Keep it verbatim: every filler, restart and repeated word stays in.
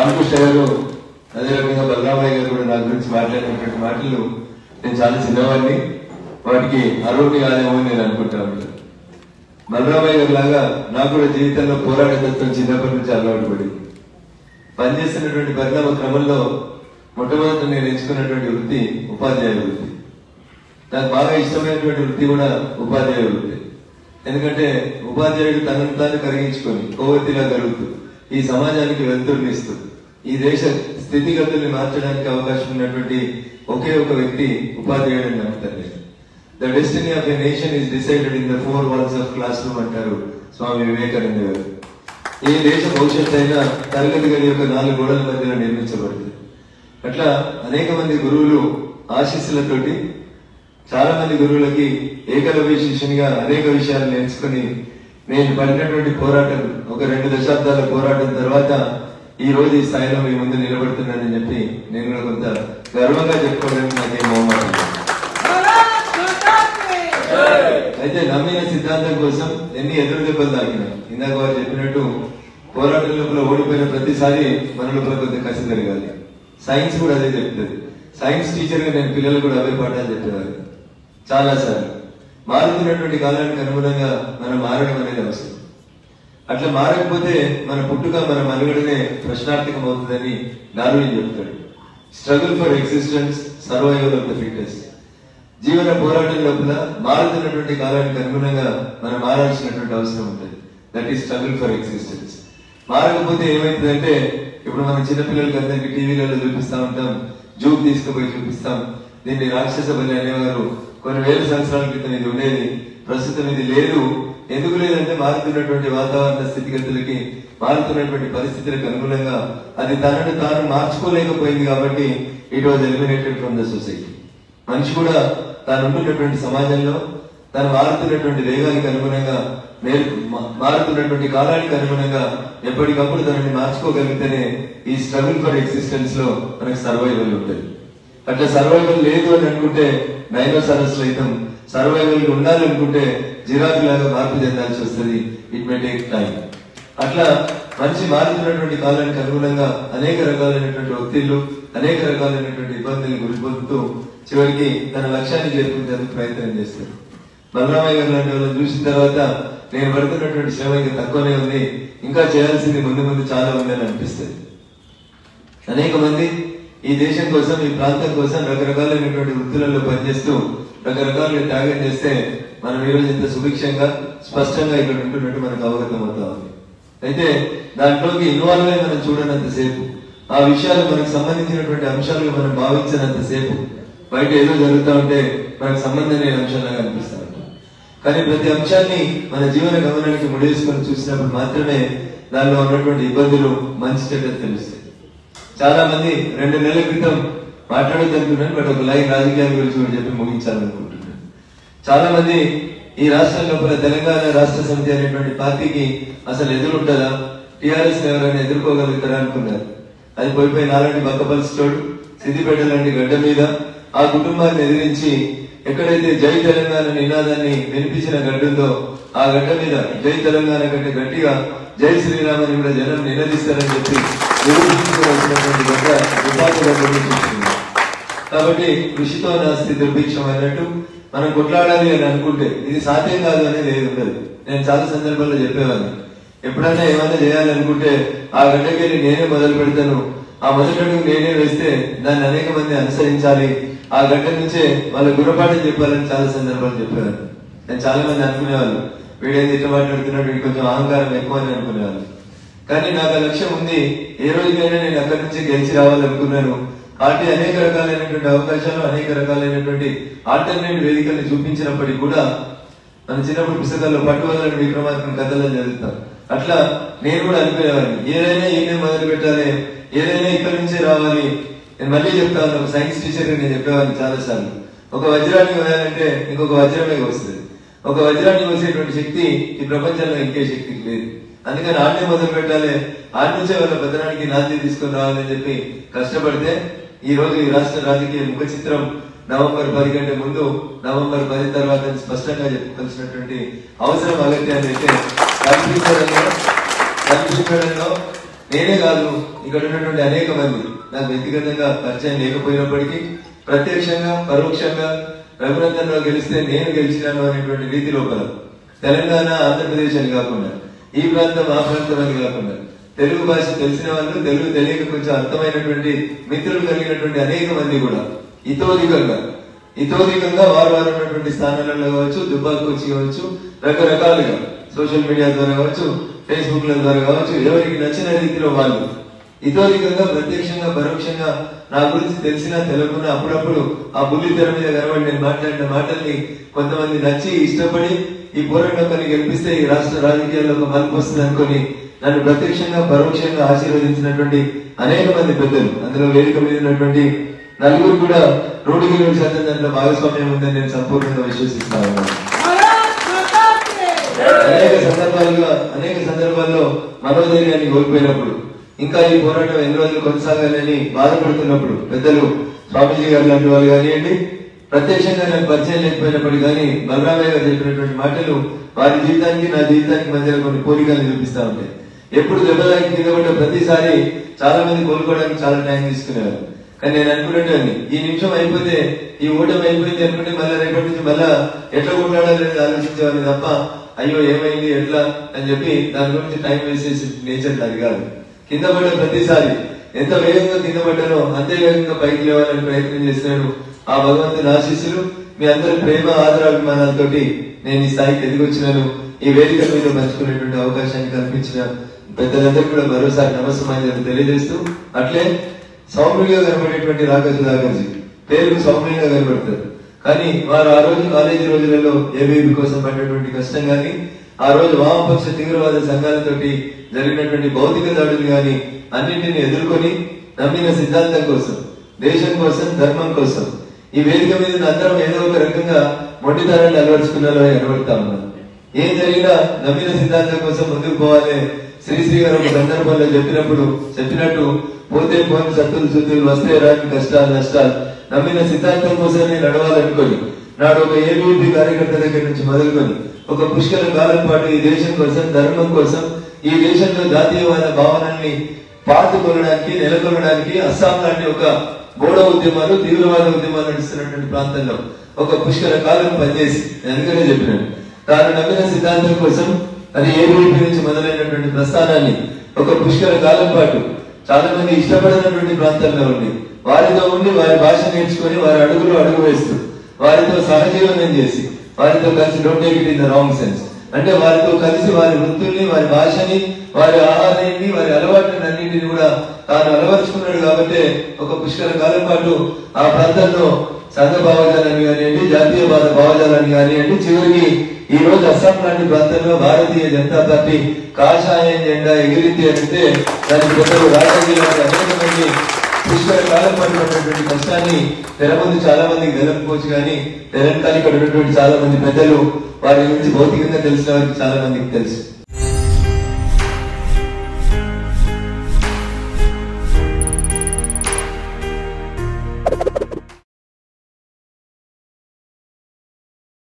రామకృష్ణ గారు అదే రకంగా బలరామయ్య గారు కూడా నా గురించి మాట్లాడినటువంటి మాటలు నేను చాలా చిన్నవాడిని, వాటికి అర్హుడిని కాదేమో అని నేను అనుకుంటాను. బలరామయ్య గారు లాగా నాకు కూడా జీవితంలో పోరాట తత్వం చిన్నప్పటి నుంచి అలవాటు పడింది. పనిచేస్తున్నటువంటి పరిణామ క్రమంలో మొట్టమొదటి నేను ఎంచుకున్నటువంటి వృత్తి ఉపాధ్యాయ వృత్తి. నాకు బాగా ఇష్టమైనటువంటి వృత్తి కూడా ఉపాధ్యాయ వృత్తి. ఎందుకంటే ఉపాధ్యాయుడు తనను తాను కరిగించుకొని కొవ్వొత్తిలా కలుగుతూ ఈ సమాజానికి వెలుతురునిస్తూ ఈ దేశ స్థితిగతుల్ని మార్చడానికి అవకాశం ఉన్నటువంటి ఒకే ఒక వ్యక్తి ఉపాధ్యాయుడు అని నమ్ముతాను నేను. The destiny of a nation is decided in the four walls of classroom అంటారు స్వామి వివేకానంద గారు. ఈ దేశ భవిష్యత్తు అయినా తరగతి గది యొక్క నాలుగు గోడల మధ్యలో నిర్మించబడుతుంది. అట్లా అనేక మంది గురువులు ఆశీస్సులతోటి చాలా మంది గురువులకి ఏకలవ్య శిష్యునిగా అనేక విషయాలు నేర్చుకుని నేను పడినటువంటి పోరాటం ఒక రెండు దశాబ్దాల పోరాటం తర్వాత ఈ రోజు ఈ స్థాయిలో మీ ముందు నిలబడుతున్నానని చెప్పి నేను కూడా కొంత గర్వంగా చెప్పుకోవడానికి నాకేం మొహమాటం. అయితే నమ్మిన సిద్ధాంతం కోసం ఎన్ని ఎదురు దెబ్బలు తాకినా ఇందాక వారు చెప్పినట్టు పోరాటం లోపల ఓడిపోయిన ప్రతిసారి మన లోపల కొంత కసి జరగాలి. సైన్స్ కూడా అదే చెప్తుంది. సైన్స్ టీచర్ గా నేను పిల్లలు కూడా అవే పాఠాలు చెప్పేవారు చాలా సార్లు. మారుతున్నటువంటి కాలానికి అనుగుణంగా మనం మారడం అనేది అవసరం. అట్లా మారకపోతే మన పుట్టుక మన మనుగడనే ప్రశ్నార్థకం అవుతుందని డార్విన్ చెప్తాడు. Struggle for existence, survival of the fittest. జీవన పోరాటం లోపల మారుతున్నటువంటి కాలానికి అనుగుణంగా మనం మారాల్సినటువంటి అవసరం ఉంటుంది. That is struggle for existence. మారకపోతే ఏమైతుందంటే ఇప్పుడు మనం చిన్నపిల్లలకి అందరికి టీవీలలో చూపిస్తా ఉంటాం, జూక్ తీసుకుపోయి చూపిస్తాం. దీన్ని రాక్షస బలి అనేవారు. కొన్ని వేల సంవత్సరాల క్రితం ఇది ఉండేది, ప్రస్తుతం ఇది లేదు. ఎందుకు లేదంటే మారుతున్నటువంటి వాతావరణ స్థితిగతులకి, మారుతున్నటువంటి పరిస్థితులకు అనుగుణంగా అది తనను తాను మార్చుకోలేకపోయింది కాబట్టి it was eliminated from the society. మనిషి కూడా తాను ఉంటున్నటువంటి సమాజంలో తను మారుతున్నటువంటి వేగానికి అనుగుణంగా, మారుతున్నటువంటి కాలానికి అనుగుణంగా ఎప్పటికప్పుడు తనని మార్చుకోగలిగితేనే ఈ స్ట్రగుల్ ఫర్ ఎగ్జిస్టెన్స్ లో మనకు సర్వైవల్ ఉంటుంది. అట్లా సర్వైవల్ లేదు అని అనుకుంటే డైనోసారస్ అయితే, సర్వైవల్ ఉండాలనుకుంటే జిరాఫ్ లాగా మార్పు చెందాల్సి వస్తుంది. It may take time. అట్లా మనిషి మారుతున్నటువంటి కాలానికి అనుగుణంగా అనేక రకాలైనటువంటి ఒత్తిళ్లు, అనేక రకాలైనటువంటి ఇబ్బందులు గురిపొందుతూ చివరికి తన లక్ష్యాన్ని చేరుకునేందుకు ప్రయత్నం చేస్తారు. బలరామయ్య గారు లాంటి వాళ్ళని చూసిన తర్వాత నేను పడుతున్నటువంటి శ్రమ ఇంకా తక్కువనే ఉంది, ఇంకా చేయాల్సింది ముందు ముందు చాలా ఉందని అనిపిస్తుంది. అనేక మంది ఈ దేశం కోసం, ఈ ప్రాంతం కోసం రకరకాలైనటువంటి వృత్తులలో పనిచేస్తూ రకరకాలుగా త్యాగం చేస్తే మనం ఈరోజు ఇంత సుభిక్షంగా స్పష్టంగా ఇక్కడ ఉంటున్నట్టు మనకు అవగతం అవుతా ఉంది. అయితే దాంట్లోకి ఇన్వాల్వ్ అయి మనం చూడనంతసేపు, ఆ విషయాలు మనకు సంబంధించినటువంటి అంశాలుగా మనం భావించినంతసేపు బయట ఏదో జరుగుతూ ఉంటే మనకు సంబంధం లేని అంశాలుగా అనిపిస్తా ఉంటాం. కానీ ప్రతి అంశాన్ని మన జీవన గమనానికి ముడేసుకొని చూసినప్పుడు మాత్రమే దానిలో ఉన్నటువంటి ఇబ్బందులు, మంచి చెడ్డలు తెలుస్తాయి. చాలా మంది రెండు నెలల క్రితం మాట్లాడొద్దు అనుకున్నాను, బట్ ఒక లైన్ రాజకీయాల గురించి కూడా చెప్పి ముగించాలనుకుంటున్నాను. చాలా మంది ఈ రాష్ట్రం లోపల తెలంగాణ రాష్ట్ర సమితి అనేటువంటి పార్టీకి అసలు ఎదురుంటుందా, టీఆర్ఎస్ ఎవరైనా ఎదుర్కోగలుగుతారా అనుకున్నారు. అది పోయిపోయి నాలాంటి బక్కపల్స్టోడు సిద్దిపేట లాంటి గడ్డ మీద ఆ కుటుంబాన్ని ఎదిరించి ఎక్కడైతే జై తెలంగాణ నినాదాన్ని వినిపించిన గడ్డుందో ఆ గడ్డ మీద జై తెలంగాణ కంటే గట్టిగా జై శ్రీరామ్ అని కూడా జనం నినదిస్తారని చెప్పి నిరూపించుకోవాల్సినటువంటి గడ్డ విపాక. కాబట్టి కృషితో నాస్తి దుర్భిక్షం అన్నట్టు మనం కొట్లాడాలి అని అనుకుంటే ఇది సాధ్యం కాదు అనేది ఏది ఉండదు. నేను చాలా సందర్భాల్లో చెప్పేవాడిని, ఎప్పుడైనా ఏమైనా చేయాలనుకుంటే ఆ గడ్డకెళ్ళి నేనే మొదలు పెడతాను, ఆ మొదటి అడుగు నేనే వేస్తే దాన్ని అనేక మంది అనుసరించాలి, ఆ గడ్డ నుంచే వాళ్ళ గుణపాఠం చెప్పాలని చాలా సందర్భాలు చెప్పేవాళ్ళు. నేను చాలా మంది అనుకునేవాళ్ళు, వీడేది ఇట్లా మాట్లాడుతున్నాడు, వీడు కొంచెం అహంకారం ఎక్కువ అని అనుకునేవాళ్ళు. కానీ నాకు ఆ లక్ష్యం ఉంది. ఏ రోజుకైనా నేను అక్కడి నుంచి గెలిచి రావాలనుకున్నాను. పార్టీ అనేక రకాలైనటువంటి అవకాశాలు, అనేక రకాలైనటువంటి ఆల్టర్నేటివ్ వేదికల్ని చూపించినప్పటికీ కూడా మన చిన్నప్పుడు పుస్తకాల్లో పట్టువదలని విక్రమార్కుని కథలను చదువుతాం. అట్లా నేను కూడా అనుకునేవాడిని, ఏదైనా ఈయనే మొదలు పెట్టాలి, ఏదైనా ఇక్కడి నుంచే రావాలి. నేను మళ్ళీ చెప్తాను, ఒక సైన్స్ టీచర్ నేను చెప్పేవాడిని చాలా సార్లు, ఒక వజ్రాన్ని వేయాలంటే ఇంకొక వజ్రమే వస్తుంది. ఒక వజ్రాన్ని వచ్చేటువంటి శక్తి ఈ ప్రపంచంలో ఇంకే శక్తికి లేదు. అందుకని ఆడనే మొదలు పెట్టాలి, ఆడి నుంచే వాళ్ళ భద్రానికి నాంది తీసుకొని రావాలని చెప్పి కష్టపడితే ఈ రోజు ఈ రాష్ట్ర రాజకీయ ముఖ చిత్రం నవంబర్ పది కంటే ముందు, నవంబర్ పది తర్వాత స్పష్టంగా చెప్పుకోవాల్సినటువంటి అవసరం అగత్యాన్ని అయితే కల్పించడంలో కల్పించడంలో నేనే కాదు ఇక్కడ ఉన్నటువంటి అనేక మంది నాకు వ్యక్తిగతంగా పరిచయం లేకపోయినప్పటికీ ప్రత్యక్షంగా పరోక్షంగా రఘునందన్లో గెలిస్తే నేను గెలిచినాను అనేటువంటి రీతి లోపల తెలంగాణ ఆంధ్రప్రదేశ్ అని కాకుండా ఈ ప్రాంతం ఆ ప్రాంతం అని కాకుండా తెలుగు భాష తెలిసిన వాళ్ళు తెలుగు తెలియక కొంచెం అర్థమైనటువంటి మిత్రులు కలిగినటువంటి అనేక మంది కూడా ఇతోధికంగా ఇతోధికంగా వారు వారు ఉన్నటువంటి స్థానాలలో కావచ్చు దుబ్బాకు వచ్చి కావచ్చు రకరకాలుగా సోషల్ మీడియా ద్వారా కావచ్చు ఫేస్బుక్ ల ద్వారా కావచ్చు ఎవరికి నచ్చిన రీతిలో వాళ్ళు ఇతోధికంగా ప్రత్యక్షంగా పరోక్షంగా నా గురించి తెలిసినా తెలియకుండా అప్పుడప్పుడు ఆ బుల్లి తెర మీద కనబడి నేను మాట్లాడిన మాటల్ని కొంతమంది నచ్చి ఇష్టపడి ఈ పోరాటంలో గెలిపిస్తే ఈ రాష్ట్ర రాజకీయాల్లో ఒక మలుపు వస్తుంది అనుకుని నన్ను ప్రత్యక్షంగా పరోక్షంగా ఆశీర్వదించినటువంటి అనేక మంది పెద్దలు అందులో వేదిక మీద ఉన్నటువంటి నలుగురు కూడా నూటికి నూరు శాతం దాంట్లో భాగస్వామ్యం ఉందని నేను సంపూర్ణంగా విశ్వసిస్తాను. అనేక సందర్భాలుగా అనేక సందర్భాల్లో మనోధైర్యాన్ని కోల్పోయినప్పుడు ఇంకా ఈ పోరాటం ఎన్ని రోజులు కొనసాగాలని బాధపడుతున్నప్పుడు పెద్దలు స్వామీజీ గారు లాంటి వాళ్ళు కానివ్వండి ప్రత్యక్షంగా నాకు పరిచయం లేకపోయినప్పుడు కానీ బలరామయ్య గారు చెప్పినటువంటి మాటలు వారి జీవితానికి నా జీవితానికి మధ్యలో కొన్ని పోలికలు చూపిస్తా ఉంటాయి. ఎప్పుడు దెబ్బలాకి కింద పడ్డ ప్రతిసారి చాలా మంది కోలుకోవడానికి చాలా టైం తీసుకునేవారు. కానీ నేను అనుకున్నట్టు ఈ నిమిషం అయిపోతే ఈ ఓటమి అయిపోయింది అనుకుంటే మళ్ళీ రేపటి నుంచి మళ్ళా ఎట్లా కొట్లాడాలని ఆలోచించేవాడిని తప్ప అయ్యో ఏమైంది ఎట్లా అని చెప్పి దాని గురించి టైం వేస్ట్ చేసి నేచర్ అది కాదు. కింద పడ్డ ప్రతిసారి ఎంత వేగంగా కింద పడ్డానో అంతే వేగంగా పైకి లేవాలని ప్రయత్నం చేసినాడు. ఆ భగవంతుని ఆశీస్సులు మీ అందరి ప్రేమ ఆదరాభిమానాలతోటి నేను ఈ స్థాయికి ఎదిగొచ్చినాను. ఈ వేదిక మీద పంచుకునేటువంటి అవకాశాన్ని కల్పించిన పెద్దలందరూ కూడా మరోసారి నమస్కారం తెలియజేస్తూ అట్లే సౌమ్యంగా కనబడేటువంటి రాఘవ సుధాకర్జీ పేరుకు సౌమ్యంగా కనబడతారు. కానీ వారు ఆ రోజు కాలేజీ రోజులలో ఏబీవీ కోసం పడినటువంటి కష్టం గాని ఆ రోజు వామపక్ష తీవ్రవాద సంఘాలతోటి జరిగినటువంటి భౌతిక దాడులు గాని అన్నింటినీ ఎదుర్కొని నమ్మిన సిద్ధాంతం కోసం దేశం కోసం ధర్మం కోసం ఈ వేదిక మీద అందరం ఏదో ఒక రకంగా మొండితనాన్ని అలవరుచుకున్నారో కనబడతా ఉన్నారు. ఏం జరిగినా నమ్మిన సిద్ధాంతం కోసం ముందుకు పోవాలి. శ్రీశ్రీ గారు ఒక సందర్భంలో చెప్పినప్పుడు చెప్పినట్టు పోతే పోని సత్తులు సుత్తులు వస్తే రాని కష్టాలు నష్టాలు నమ్మిన సిద్ధాంతం కోసమే నడవాలనుకొని నాడు ఒక ఏబీవీ కార్యకర్త దగ్గర నుంచి మొదలుకొని ఒక పుష్కర కాలం పాటు ఈ దేశం కోసం ధర్మం కోసం ఈ దేశంలో జాతీయవాద భావనల్ని పాతుకొనడానికి నెలకొనడానికి అస్సాం లాంటి ఒక బోడో ఉద్యమాలు తీవ్రవాద ఉద్యమాలు నడుస్తున్నటువంటి ప్రాంతంలో ఒక పుష్కర కాలం పనిచేసి అందుకనే చెప్పినాను తాను నమ్మిన సిద్ధాంతం కోసం అది ఏబీవీ నుంచి మొదలైనటువంటి ప్రస్థానాన్ని ఒక పుష్కర కాలం పాటు చాలా మంది ఇష్టపడినటువంటి ప్రాంతాల్లో ఉండి వారితో ఉండి వారి భాష నేర్చుకొని వారి అడుగులు అడుగు వేస్తూ వారితో సహజీవనం చేసి వారితో కలిసి don't take it in the wrong sense అంటే వారితో కలిసి వారి వృత్తుల్ని వారి భాషని వారి ఆహారాన్ని వారి అలవాట్లను అన్నింటినీ కూడా తాను అలవరుచుకున్నాడు. కాబట్టి ఒక పుష్కర కాలం పాటు ఆ ప్రాంతంలో సంఘ భావజాలని కానివ్వండి జాతీయవాద భావజాలని కానివ్వండి చివరికి ఈ రోజు అస్సాం లాంటి ప్రాంతంలో భారతీయ జనతా పార్టీ కాషాయం జెండా ఎగిరింది అంటే దానికి పెద్దలు రాజకీయ అనేక మంది పుష్కర కాలం పడినటువంటి కష్టాన్ని తెర ముందు చాలా మందికి తెలపవచ్చు కానీ తెలంగాణ ఇక్కడ ఉన్నటువంటి చాలా మంది పెద్దలు వారి గురించి భౌతికంగా తెలిసిన వారికి చాలా మందికి తెలుసు.